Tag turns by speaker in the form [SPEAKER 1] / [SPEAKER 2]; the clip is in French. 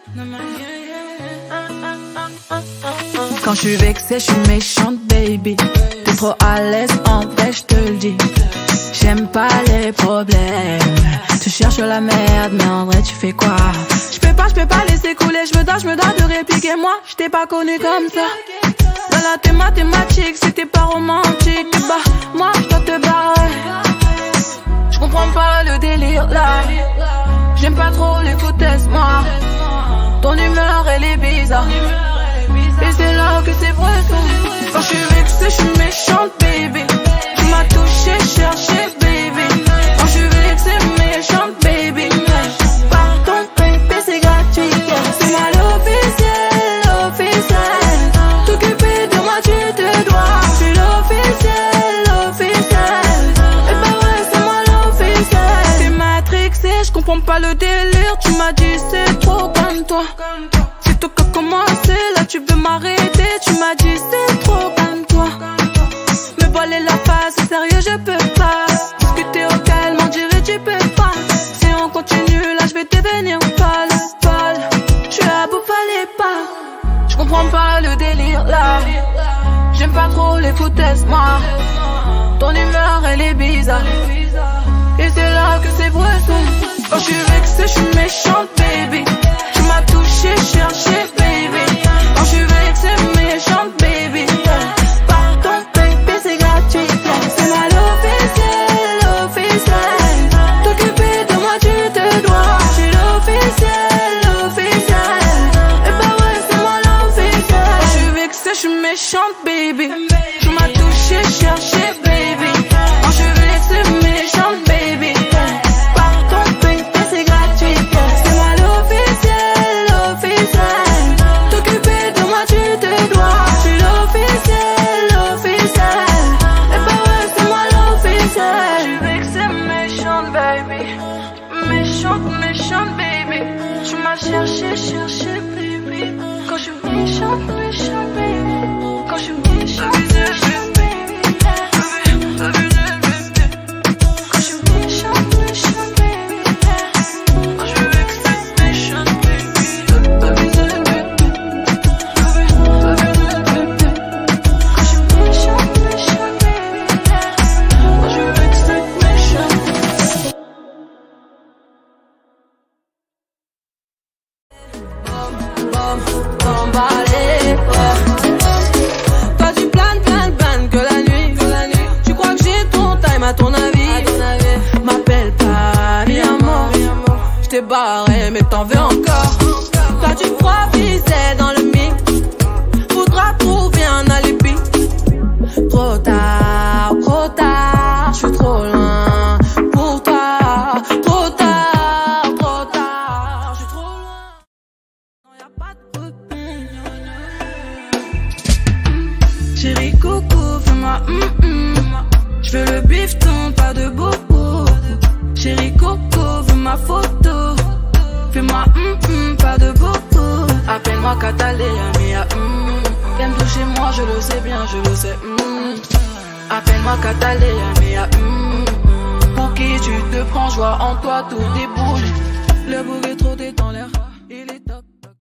[SPEAKER 1] Quand je suis vexée, je suis méchante, baby. T'es trop à l'aise, en vrai, je te le dis. J'aime pas les problèmes. Tu cherches la merde, mais en vrai, tu fais quoi? Je peux pas laisser couler. Je me dois de répliquer. Moi, je t'ai pas connu comme ça. Dans la tes mathématiques, c'était pas romantique. Bah, moi, je dois te barrer. Je comprends pas le délire là. J'aime pas trop les foutaises, moi. Ton humeur, elle est bizarre. Et c'est là que c'est vrai. Quand je suis vexée, je suis méchante, baby. Tu m'as touché, cherché, baby. Quand je suis vexée, méchante, baby. Pardon, baby, c'est gratuit. C'est moi l'officiel. T'occuper de moi, tu te dois. Je suis l'officiel. Et bah ouais, c'est moi l'officiel. T'es matrixé, je comprends pas le délire. Tu m'as dit c'est trop comme toi. C'est toi qui a commencé, là tu veux m'arrêter. Tu m'as dit c'est trop comme toi. Me voiler la face, c'est sérieux, je peux pas. Discuter au calme, on dirait tu peux pas. Si on continue, là je vais devenir folle. Je suis à bout, fallait pas. Je comprends pas le délire là. J'aime pas trop les foutaises, moi. Ton humeur, elle est bizarre. Et c'est là que c'est vrai. Quand je suis vexée, je suis méchante, baby. Tu m'as touché, cherché, baby. Quand je suis vexée, méchante, baby. Pardon, baby, c'est gratuit. C'est moi l'officiel. T'occuper de moi, tu te dois. Je suis l'officiel. Et bah ouais, c'est moi l'officiel. Quand je suis vexée, je suis méchante, baby. Tu m'as touché, cherché, baby. Quand je suis vexée, méchante, baby. Pardon, baby, c'est gratuit. C'est moi l'officiel. T'occuper de moi, tu te dois. Je suis l'officiel. Et bah ouais, c'est moi l'officiel. Je suis vexée, méchante, baby. Méchante, baby. Tu m'as cherché, baby. Quand je suis méchante, baby. Quand je suis méchante, baby. Toi tu planes que la nuit. Tu crois que j'ai ton time à ton avis. M'appelle pas mi amour. J't'ai barré mais t'en veux encore. Toi tu crois viser dans le mix. Faudra trouver un alibi. Trop tard, j'suis trop loin pour toi. Trop tard, j'suis trop loin. Non y'a pas de chérie coco, fais-moi J'veux le bifton, pas de bobo. Chérie coco, veux ma photo. Fais-moi pas de bobo. Appelle-moi Catalina, mia t'aimes toucher moi, je le sais bien, je le sais Appelle-moi Catalina, mia Pour qui tu te prends, je vois en toi tout déboule. Le bouquet trop est dans l'air.